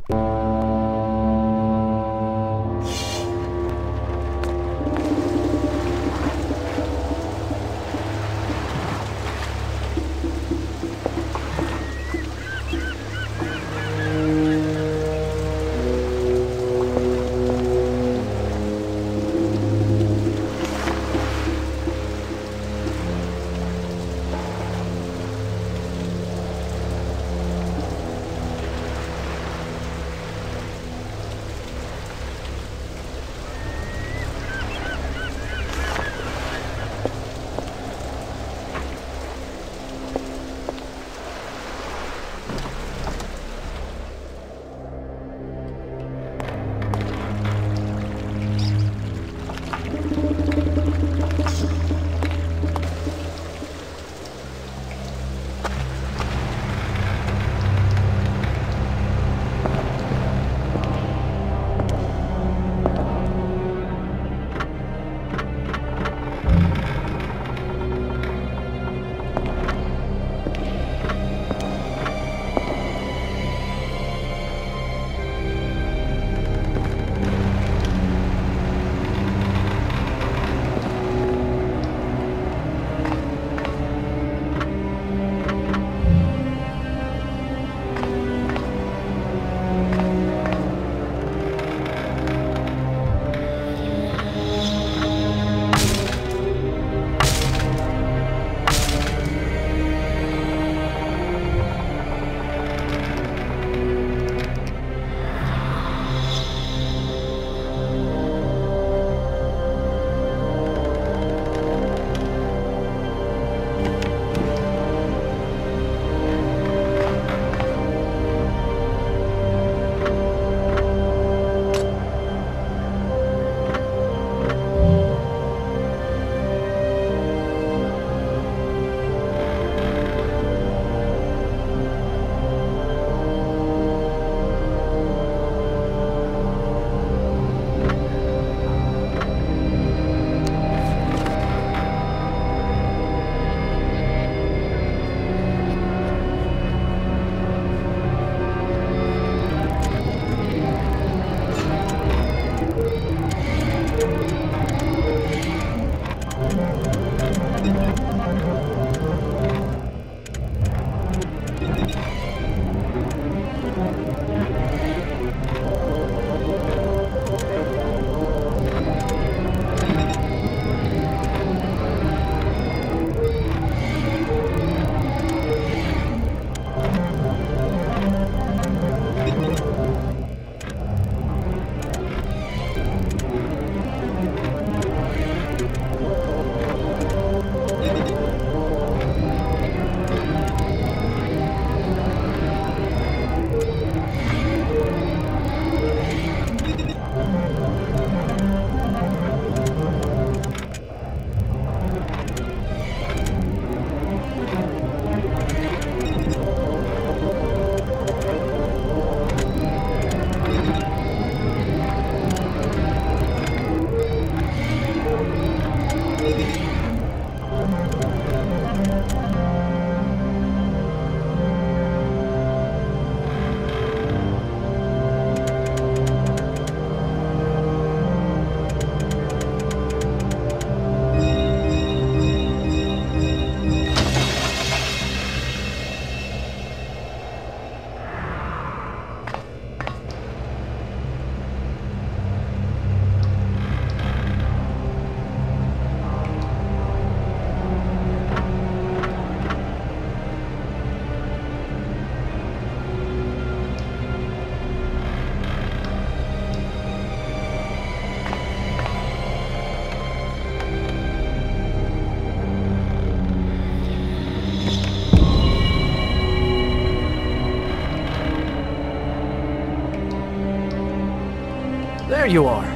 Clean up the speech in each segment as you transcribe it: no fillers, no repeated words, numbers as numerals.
There you are.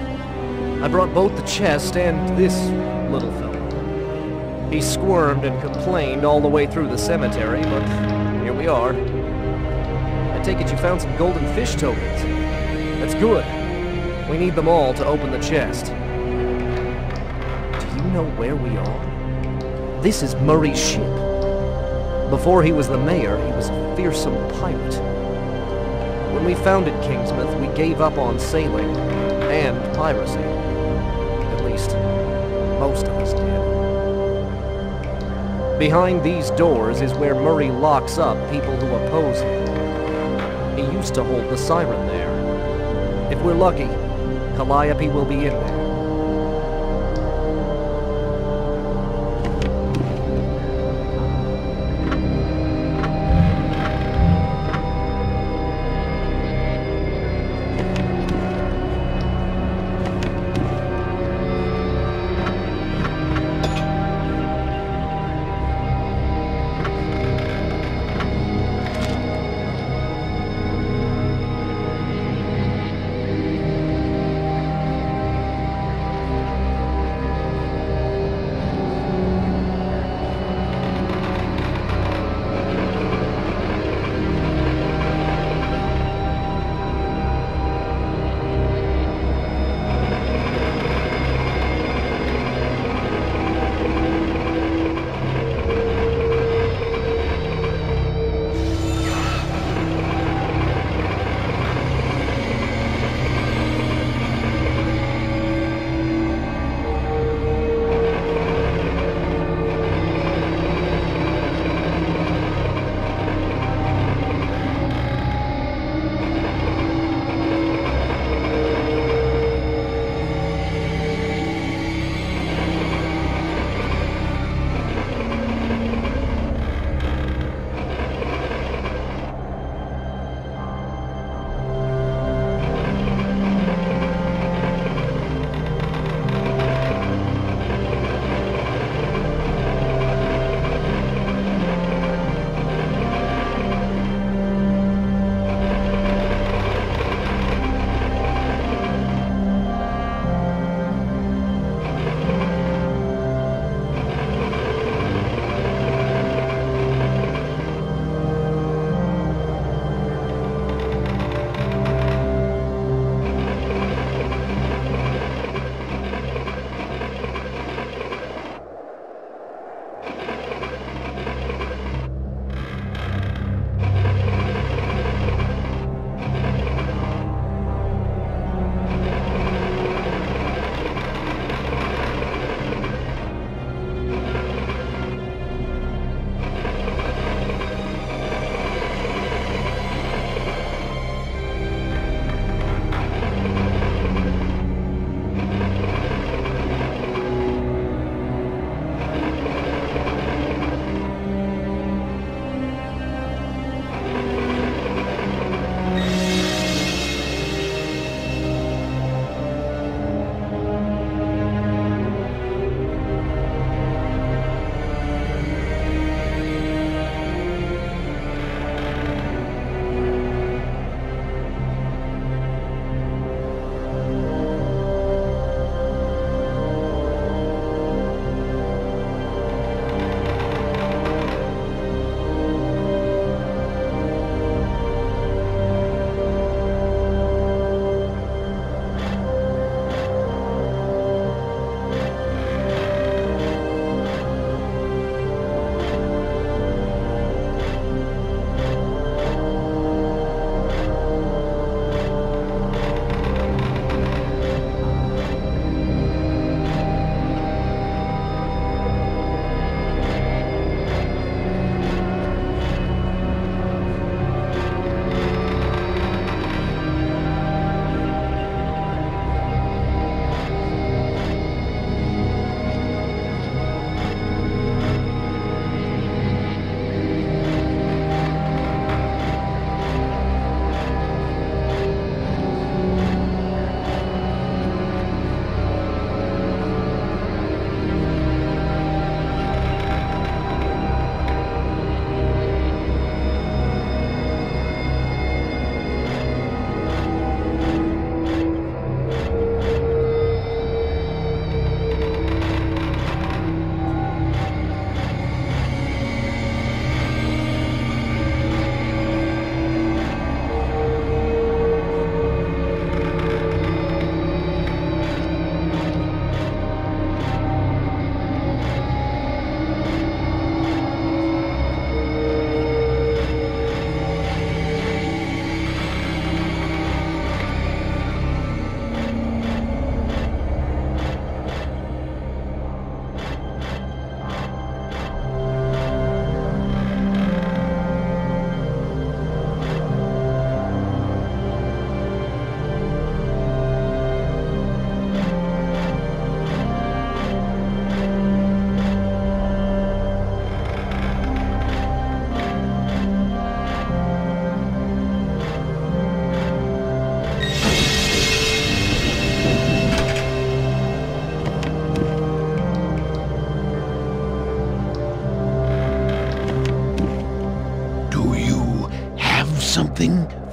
I brought both the chest and this little fellow. He squirmed and complained all the way through the cemetery, but here we are. I take it you found some golden fish tokens. That's good. We need them all to open the chest. Do you know where we are? This is Murray's ship. Before he was the mayor, he was a fearsome pirate. When we founded Kingsmouth, we gave up on sailing and piracy. At least, most of us did. Behind these doors is where Murray locks up people who oppose him. He used to hold the Siren there. If we're lucky, Calliope will be in there.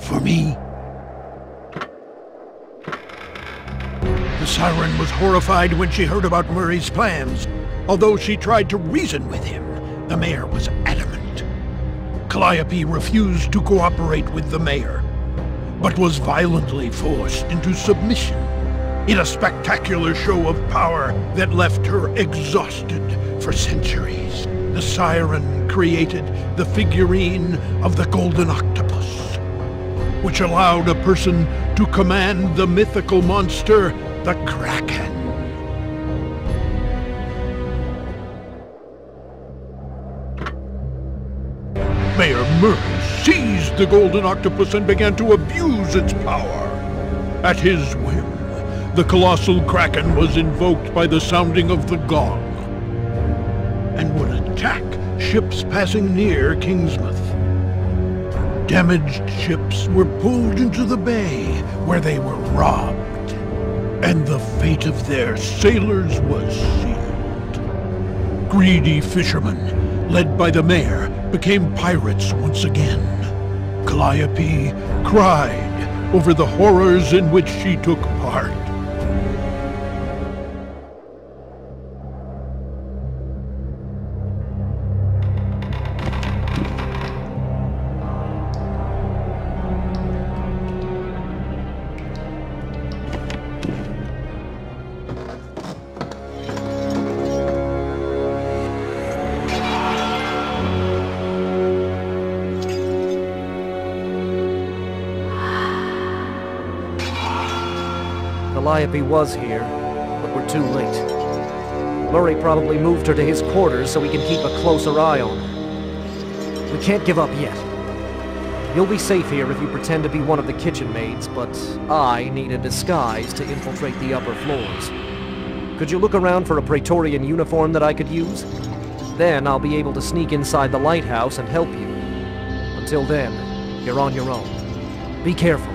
for me? The Siren was horrified when she heard about Murray's plans. Although she tried to reason with him, the mayor was adamant. Calliope refused to cooperate with the mayor, but was violently forced into submission in a spectacular show of power that left her exhausted for centuries. The Siren created the figurine of the Golden Octopus, which allowed a person to command the mythical monster, the Kraken. Mayor Murray seized the Golden Octopus and began to abuse its power. At his whim, the colossal Kraken was invoked by the sounding of the gong, and would attack ships passing near Kingsmouth. Damaged ships were pulled into the bay, where they were robbed, and the fate of their sailors was sealed. Greedy fishermen, led by the mayor, became pirates once again. Calliope cried over the horrors in which she took part. Calliope was here, but we're too late. Murray probably moved her to his quarters so he can keep a closer eye on her. We can't give up yet. You'll be safe here if you pretend to be one of the kitchen maids, but I need a disguise to infiltrate the upper floors. Could you look around for a Praetorian uniform that I could use? Then I'll be able to sneak inside the lighthouse and help you. Until then, you're on your own. Be careful.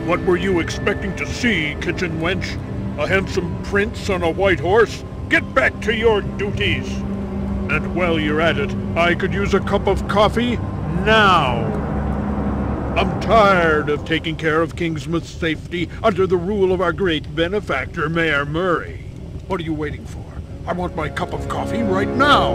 What were you expecting to see, kitchen wench? A handsome prince on a white horse? Get back to your duties! And while you're at it, I could use a cup of coffee now! I'm tired of taking care of Kingsmouth's safety under the rule of our great benefactor, Mayor Murray. What are you waiting for? I want my cup of coffee right now!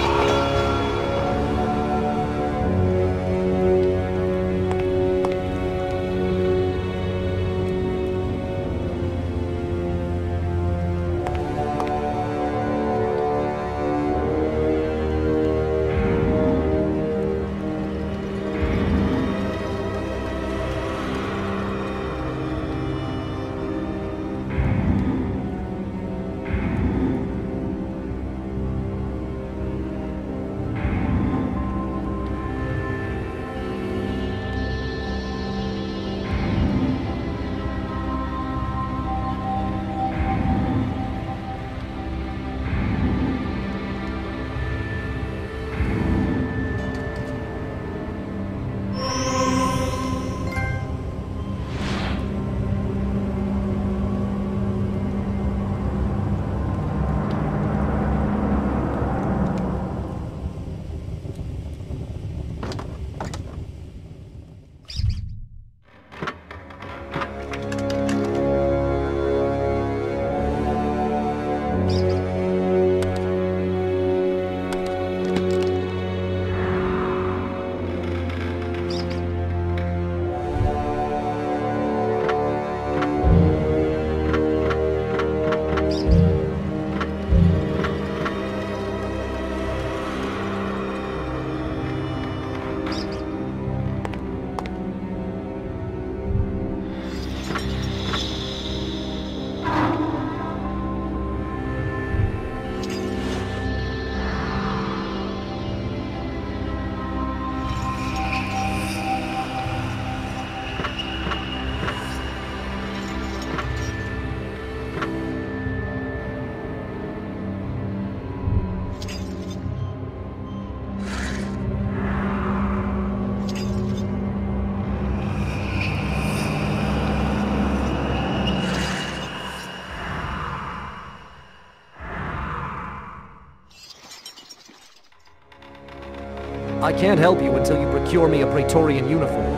I can't help you until you procure me a Praetorian uniform.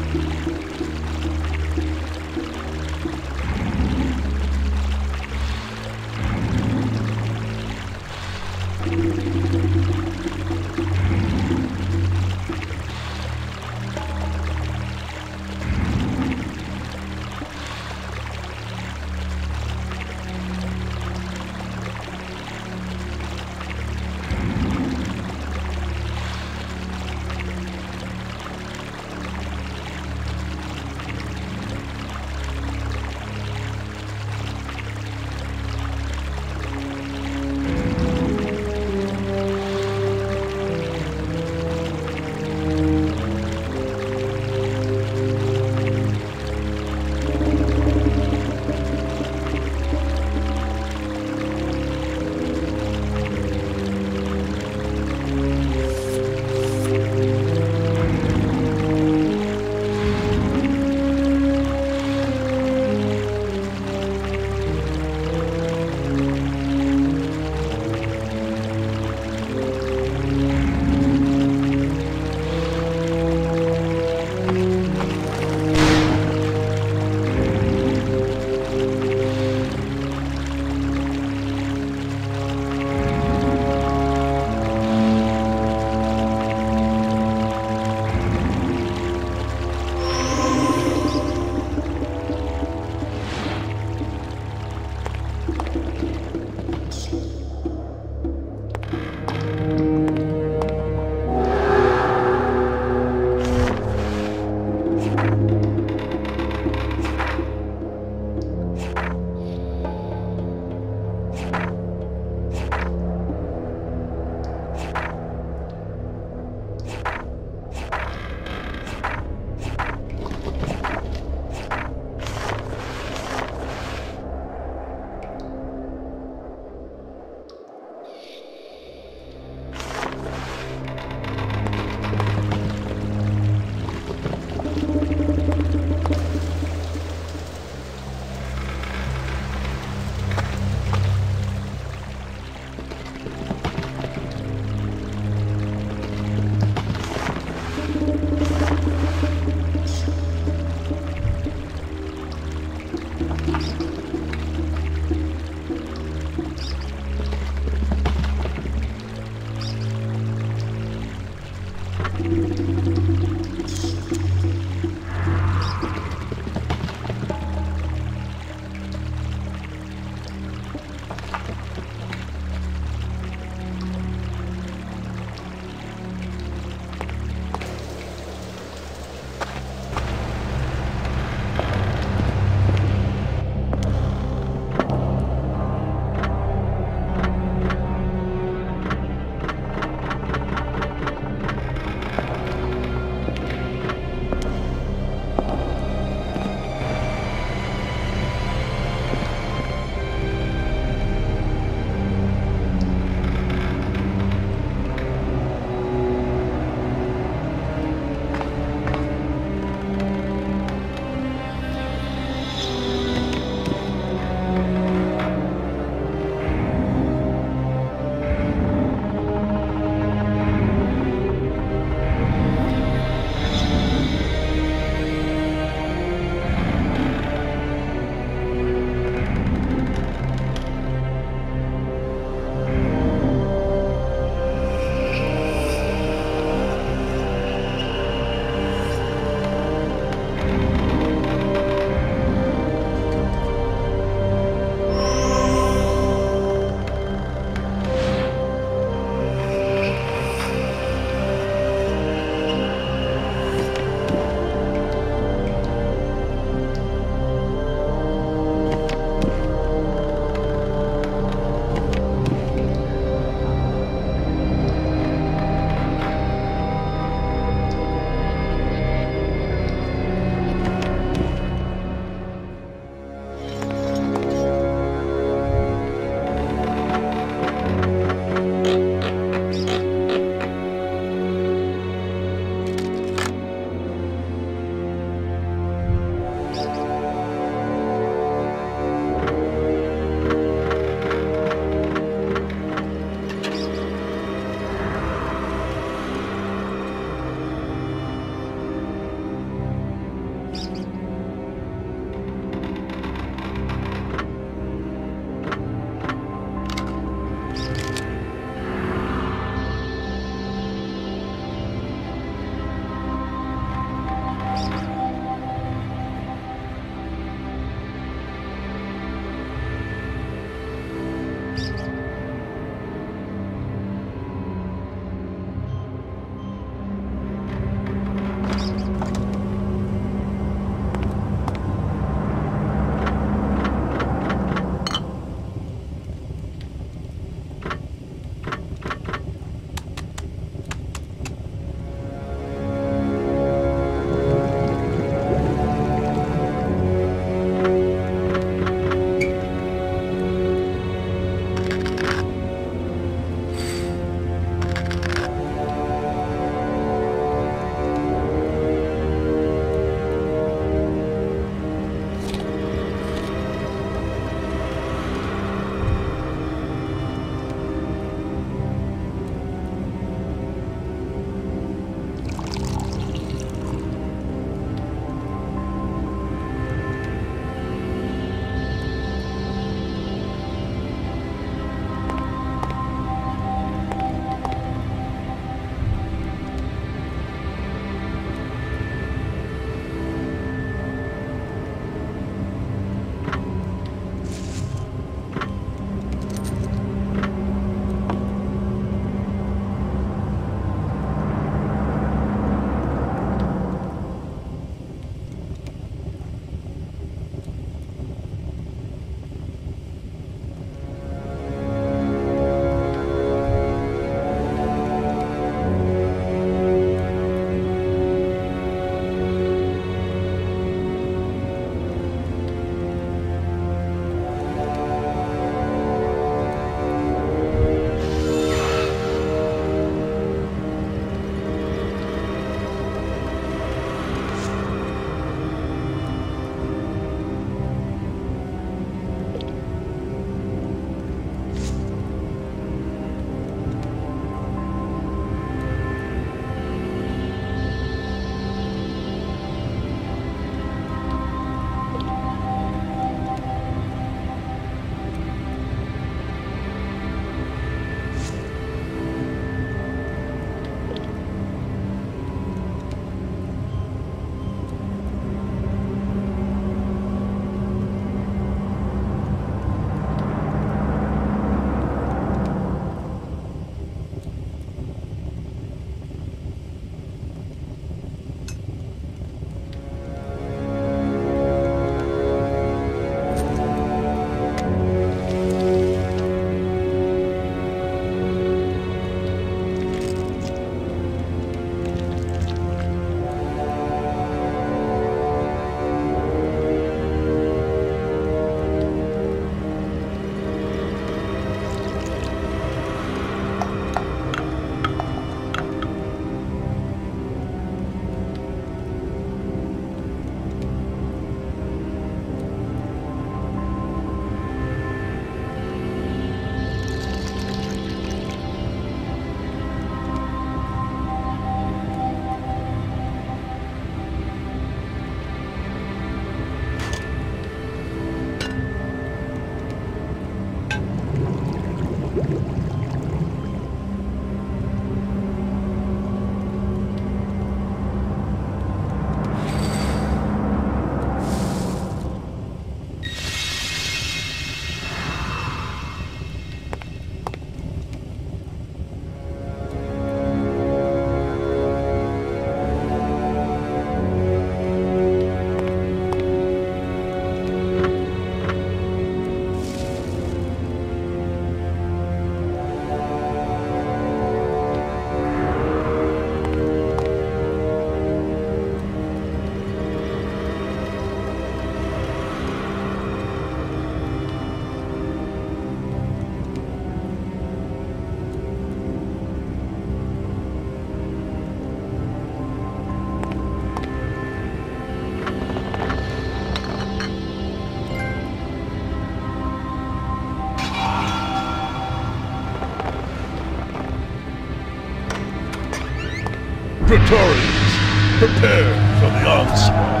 Praetorians, prepare for the onslaught.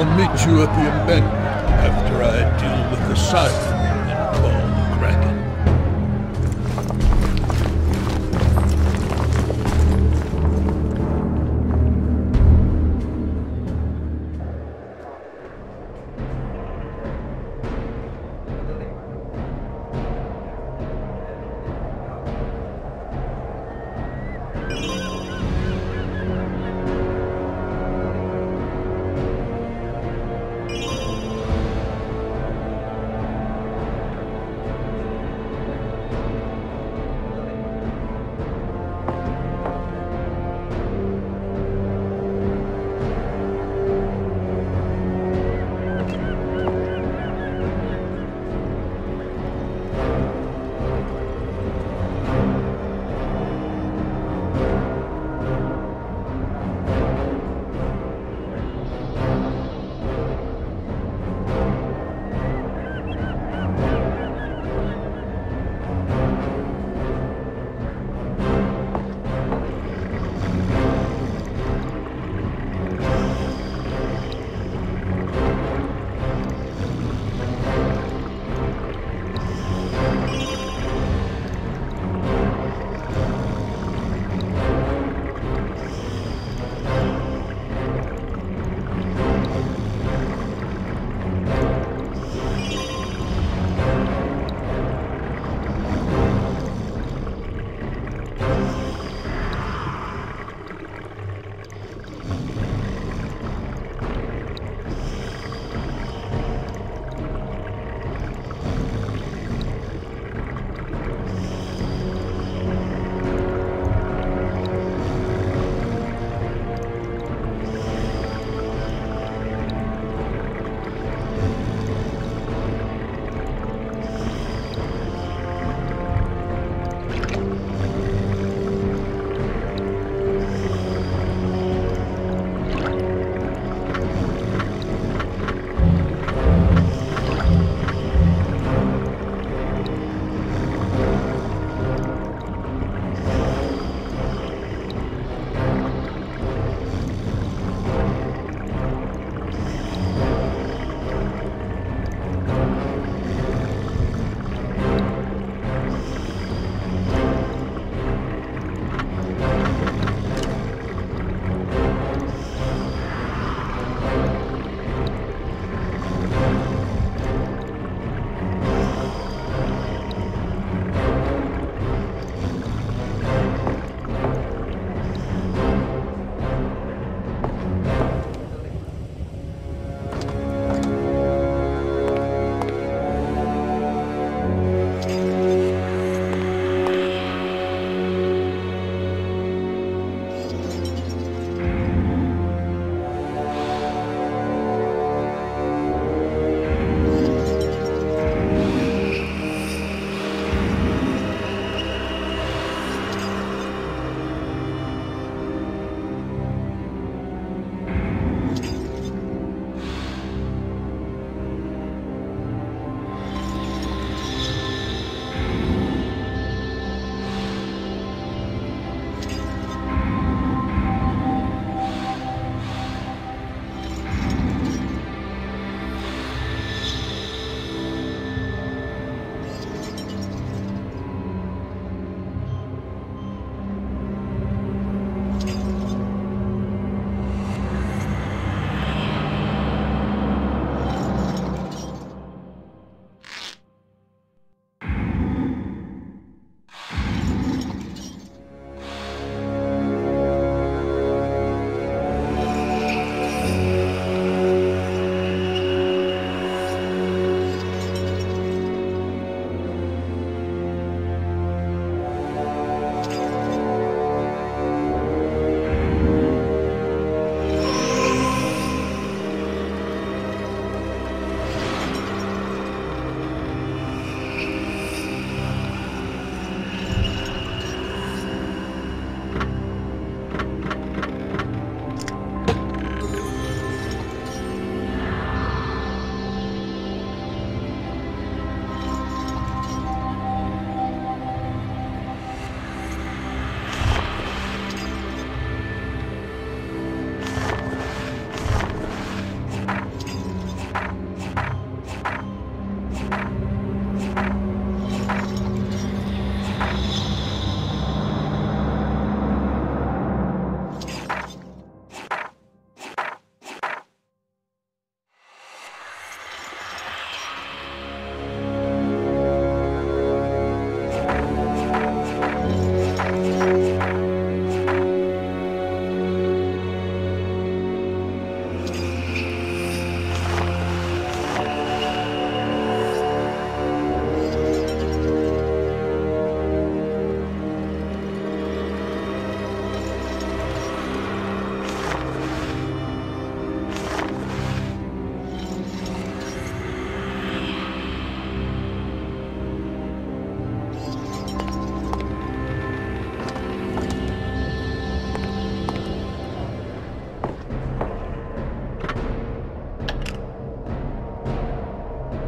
I'll meet you at the embankment after I deal with the Siren and call the Kraken.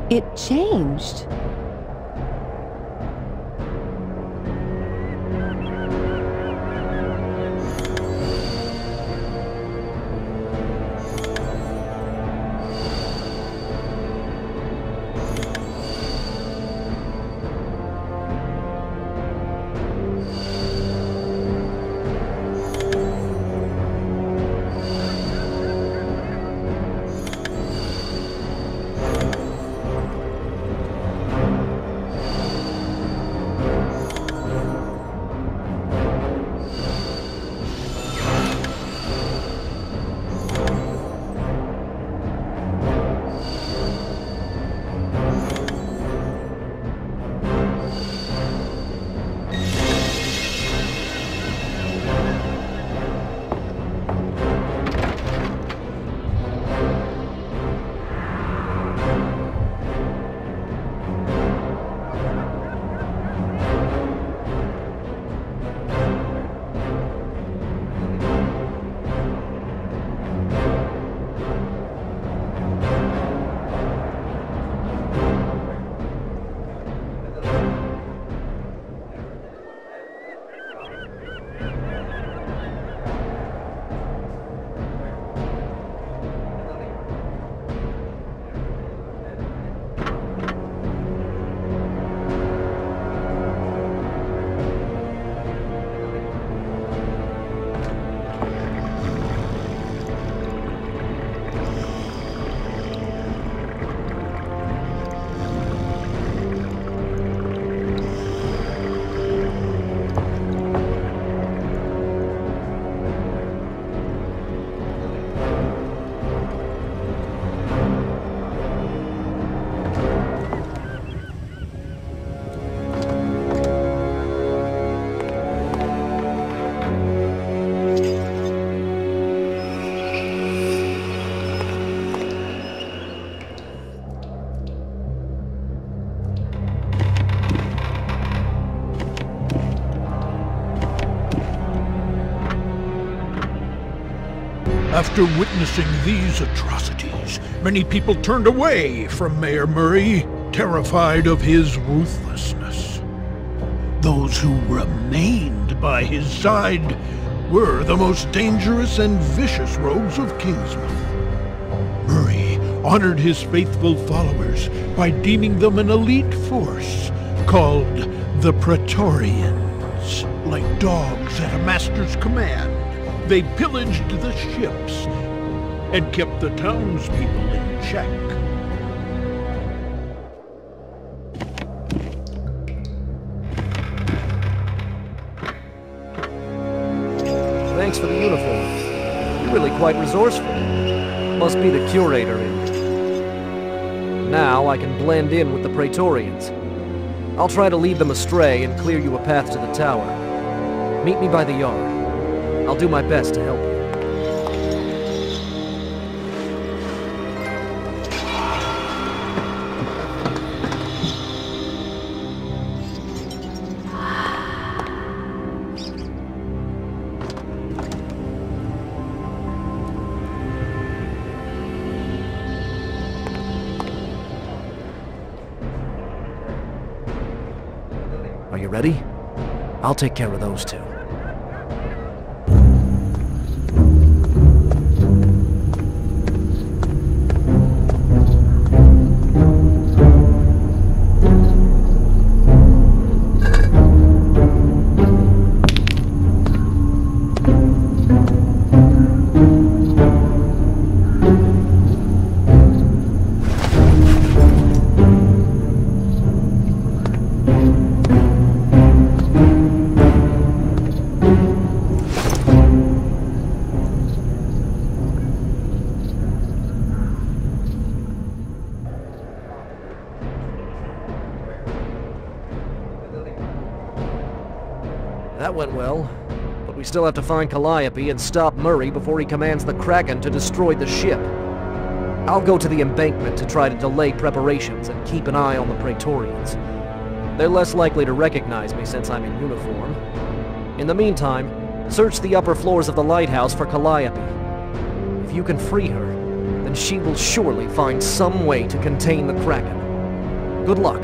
It changed. After witnessing these atrocities, many people turned away from Mayor Murray, terrified of his ruthlessness. Those who remained by his side were the most dangerous and vicious rogues of Kingsman. Murray honored his faithful followers by deeming them an elite force called the Praetorians. Like dogs at a master's command, they pillaged the ships and kept the townspeople in check. Thanks for the uniform. You're really quite resourceful. Must be the curator in you. Now I can blend in with the Praetorians. I'll try to lead them astray and clear you a path to the tower. Meet me by the yard. I'll do my best to help you. Are you ready? I'll take care of those two. That went well, but we still have to find Calliope and stop Murray before he commands the Kraken to destroy the ship. I'll go to the embankment to try to delay preparations and keep an eye on the Praetorians. They're less likely to recognize me since I'm in uniform. In the meantime, search the upper floors of the lighthouse for Calliope. If you can free her, then she will surely find some way to contain the Kraken. Good luck.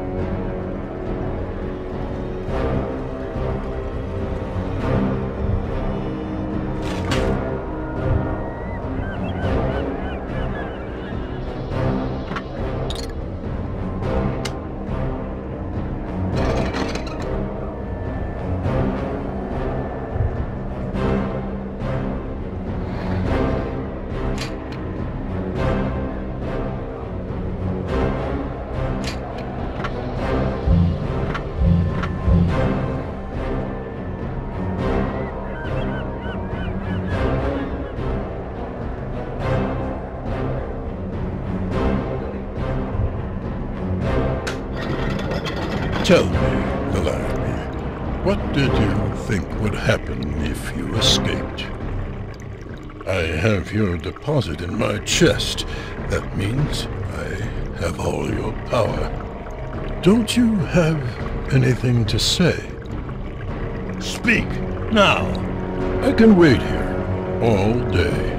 Tell me, the lad, what did you think would happen if you escaped? I have your deposit in my chest. That means I have all your power. Don't you have anything to say? Speak, now. I can wait here all day.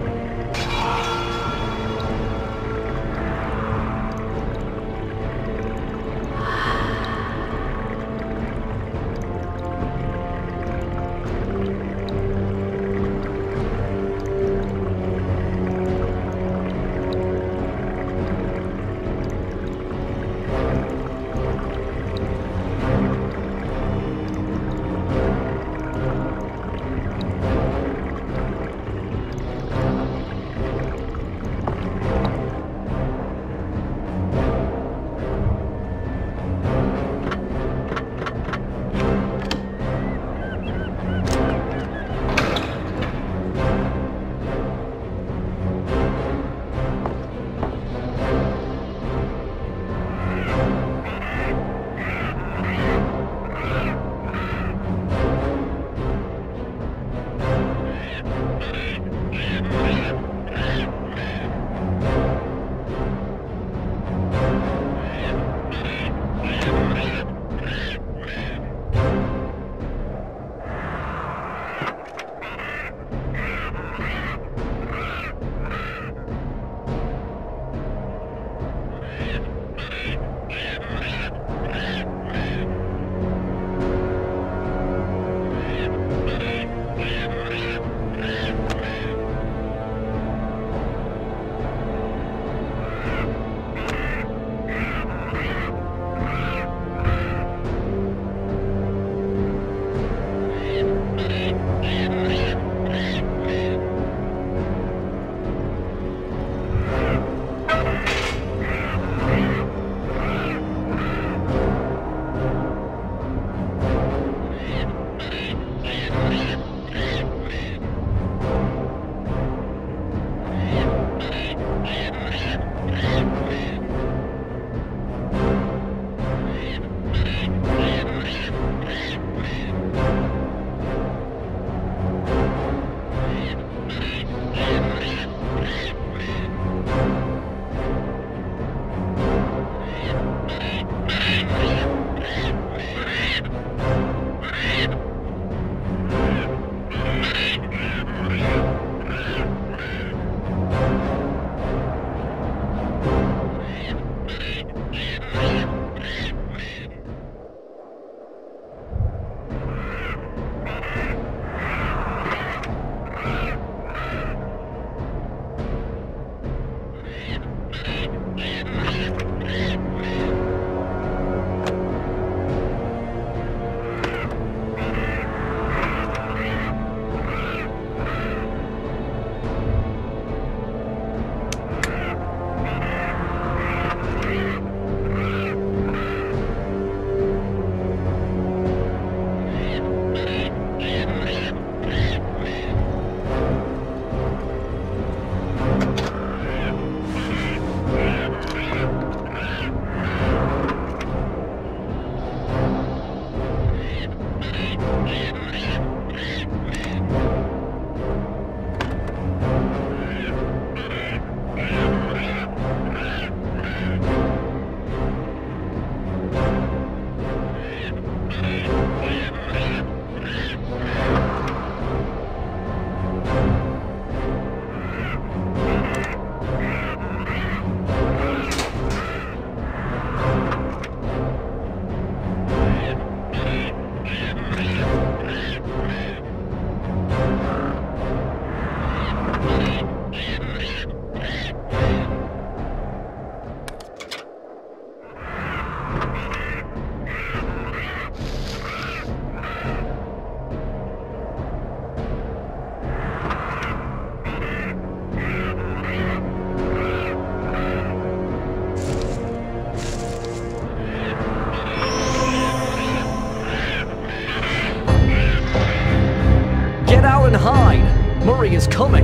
is coming!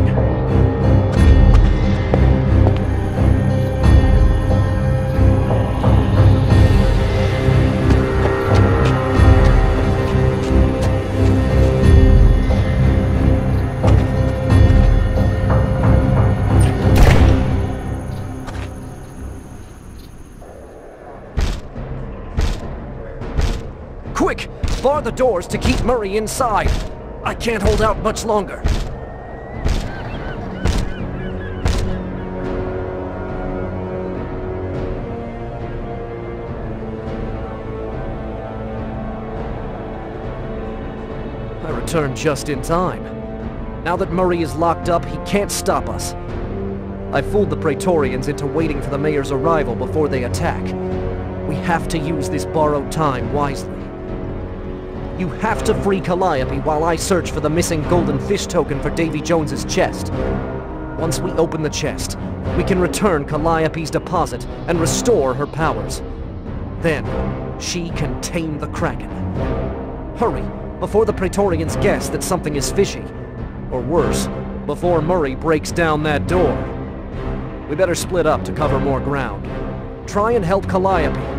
Quick! Bar the doors to keep Murray inside! I can't hold out much longer. I returned just in time. Now that Murray is locked up, he can't stop us. I fooled the Praetorians into waiting for the mayor's arrival before they attack. We have to use this borrowed time wisely. You have to free Calliope while I search for the missing golden fish token for Davy Jones's chest. Once we open the chest, we can return Calliope's deposit and restore her powers. Then, she can tame the Kraken. Hurry, before the Praetorians guess that something is fishy. Or worse, before Murray breaks down that door. We better split up to cover more ground. Try and help Calliope.